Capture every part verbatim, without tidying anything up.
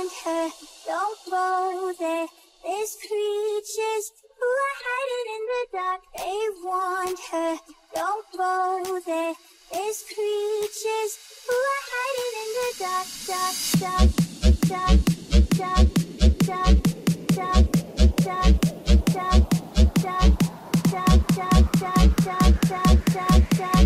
want her, don't go there. There's creatures who are hiding in the dark. They want her, don't go there. There's creatures who are hiding in the dark, dark, dark, dark, dark, dark, dark, dark, dark, dark, dark, dark, dark, dark, dark, dark, dark.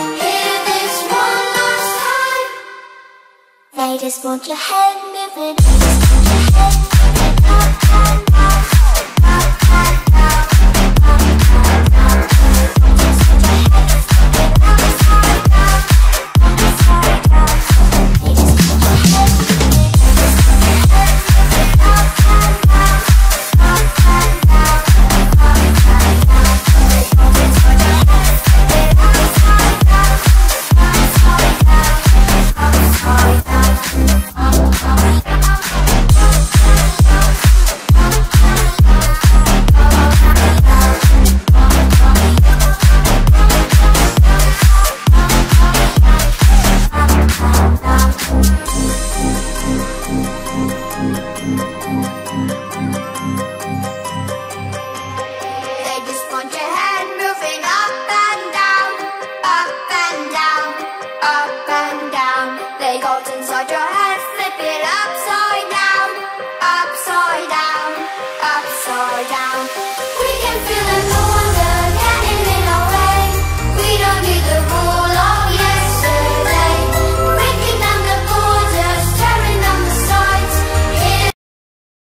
Just want your head moving.